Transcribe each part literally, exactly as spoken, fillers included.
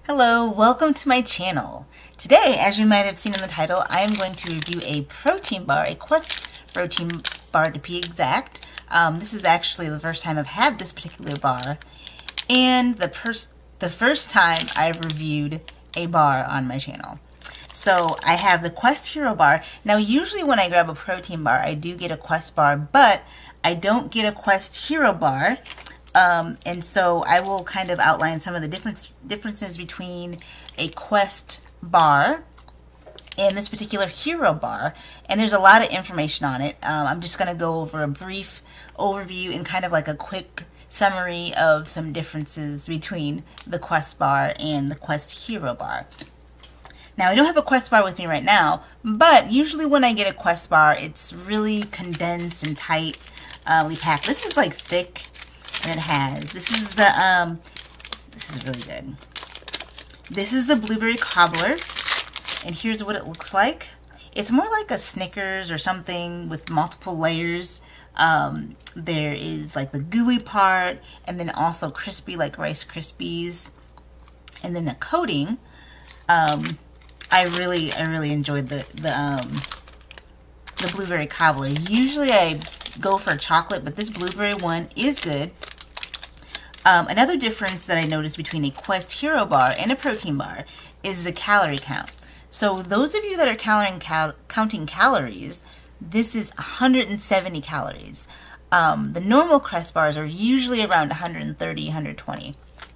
Hello, welcome to my channel. Today, as you might have seen in the title, I am going to review a protein bar, a Quest protein bar to be exact. Um, this is actually the first time I've had this particular bar, and the, pers the first time I've reviewed a bar on my channel. So I have the Quest Hero Bar. Now usually when I grab a protein bar, I do get a Quest bar, but I don't get a Quest Hero Bar. Um, and so I will kind of outline some of the difference, differences between a Quest bar and this particular Hero bar. And there's a lot of information on it. Um, I'm just going to go over a brief overview and kind of like a quick summary of some differences between the Quest bar and the Quest Hero bar. Now I don't have a Quest bar with me right now, but usually when I get a Quest bar, it's really condensed and tightly packed. This is like thick. And it has, this is the, um, this is really good. This is the blueberry cobbler, and here's what it looks like. It's more like a Snickers or something with multiple layers. Um, there is like the gooey part, and then also crispy like Rice Krispies. And then the coating, um, I really, I really enjoyed the, the, um, the blueberry cobbler. Usually I go for chocolate, but this blueberry one is good. Um, another difference that I noticed between a Quest Hero Bar and a protein bar is the calorie count. So those of you that are calorie cal counting calories, this is one hundred seventy calories. Um, the normal Quest bars are usually around one hundred thirty, one hundred twenty.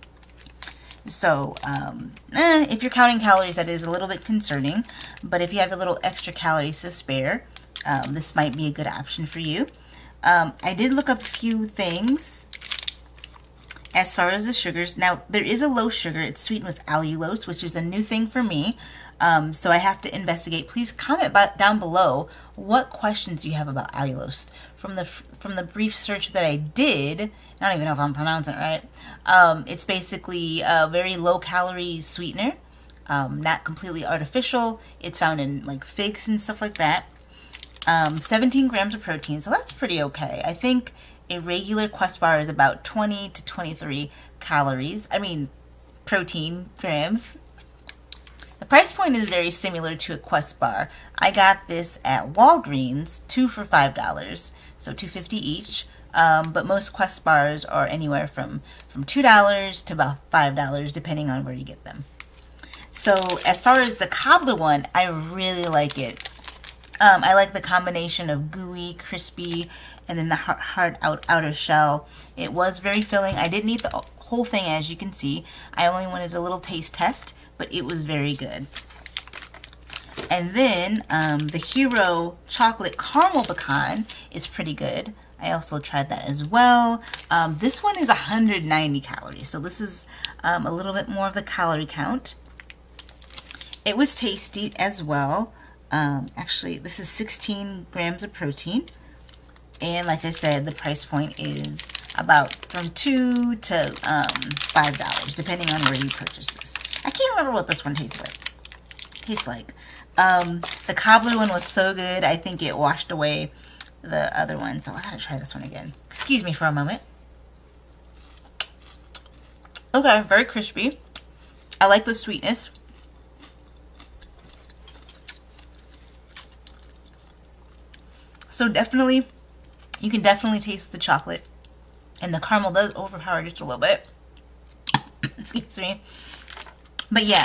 So um, eh, if you're counting calories, that is a little bit concerning. But if you have a little extra calories to spare, um, this might be a good option for you. Um, I did look up a few things as far as the sugars. Now, there is a low sugar. It's sweetened with allulose, which is a new thing for me. Um, so I have to investigate. Please comment down below what questions you have about allulose. From the from the brief search that I did, I don't even know if I'm pronouncing it right. Um, it's basically a very low calorie sweetener, um, not completely artificial. It's found in like figs and stuff like that. Um, seventeen grams of protein, so that's pretty okay. I think a regular Quest bar is about twenty to twenty-three calories. I mean, protein grams. The price point is very similar to a Quest bar. I got this at Walgreens, two for five dollars, so two fifty each. Um, but most Quest bars are anywhere from from two dollars to about five dollars, depending on where you get them. So as far as the Cobbler one, I really like it. Um, I like the combination of gooey, crispy, and then the hard, hard out, outer shell. It was very filling. I didn't eat the whole thing, as you can see. I only wanted a little taste test, but it was very good. And then um, the Hero Chocolate Caramel Pecan is pretty good. I also tried that as well. Um, this one is one hundred ninety calories, so this is um, a little bit more of the calorie count. It was tasty as well. Um, actually, this is sixteen grams of protein, and like I said, the price point is about from two to um, five dollars, depending on where you purchase this. I can't remember what this one tastes like. Tastes like um, the Cobbler one was so good. I think it washed away the other one, so I gotta try this one again. Excuse me for a moment. Okay, very crispy. I like the sweetness. So definitely, you can definitely taste the chocolate, and the caramel does overpower just a little bit. Excuse me. But yeah.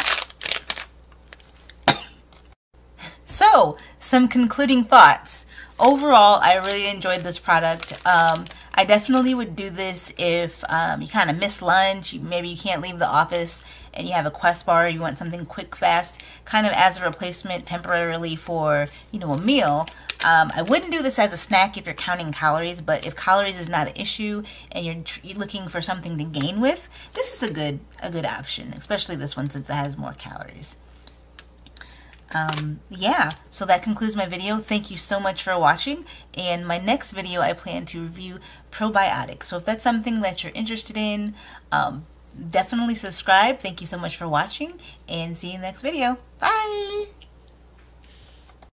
So, some concluding thoughts. Overall, I really enjoyed this product. Um, I definitely would do this if um, you kind of miss lunch, maybe you can't leave the office and you have a Quest bar, you want something quick, fast, kind of as a replacement temporarily for, you know, a meal. Um, I wouldn't do this as a snack if you're counting calories, but if calories is not an issue and you're, you're looking for something to gain with, this is a good, a good option, especially this one since it has more calories. Um, yeah, so that concludes my video. Thank you so much for watching, and my next video I plan to review probiotics. So if that's something that you're interested in, um, definitely subscribe. Thank you so much for watching, and see you in the next video. Bye!